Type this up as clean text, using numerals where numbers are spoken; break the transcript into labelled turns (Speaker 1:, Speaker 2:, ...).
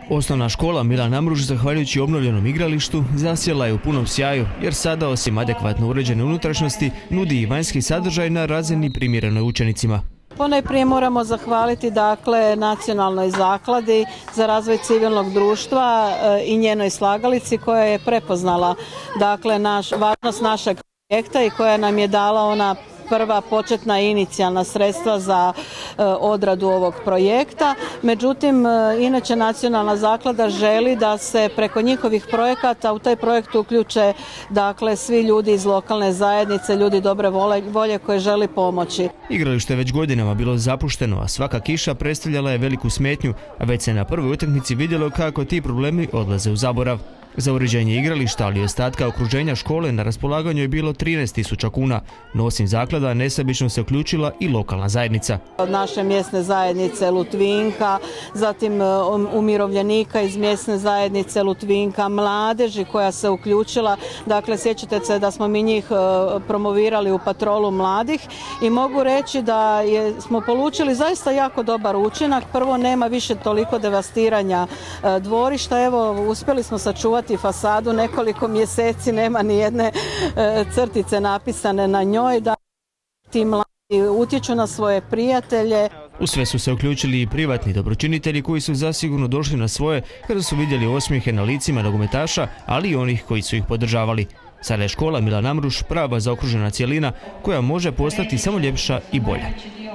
Speaker 1: Osnovna škola Milan Amruš, zahvaljujući obnovljenom igralištu, zasjela je u punom sjaju, jer sada osim adekvatno uređene unutrašnjosti nudi i vanjski sadržaj na razini primjerenoj učenicima.
Speaker 2: Ponajprije moramo zahvaliti Nacionalnoj zakladi za razvoj civilnog društva i njenoj slagalici koja je prepoznala važnost našeg projekta i koja nam je dala ona prva početna inicijalna sredstva za odradu ovog projekta. Međutim, inače Nacionalna zaklada želi da se preko njihovih projekata u taj projekt uključe svi ljudi iz lokalne zajednice, ljudi dobre volje koje želi pomoći.
Speaker 1: Igralište je već godinama bilo zapušteno, a svaka kiša predstavljala je veliku smetnju, a već se na prvoj utakmici vidjelo kako ti problemi odlaze u zaborav. Za uređenje igrališta, ali i ostatka okruženja škole na raspolaganju je bilo 13.000 kuna, no osim zaklada nesebično se uključila i lokalna zajednica.
Speaker 2: Od naše mjesne zajednice Lutvinka, zatim umirovljenika iz mjesne zajednice Lutvinka, mladeži koja se uključila. Dakle, sjećate se da smo mi njih promovirali u patrolu mladih i mogu reći da smo polučili zaista jako dobar učinak. Prvo, nema više toliko devastiranja dvorišta. Evo, uspjeli smo sačuvati fasadu nekoliko mjeseci, nema ni jedne crtice napisane na njoj, da ti mladi utječu na svoje prijatelje.
Speaker 1: U sve su se uključili i privatni dobročinitelji koji su zasigurno došli na svoje kada su vidjeli osmijehe na licima nogometaša, ali i onih koji su ih podržavali. Sada je škola Milan Amruš prava zaokružena cjelina koja može postati samo ljepša i bolja.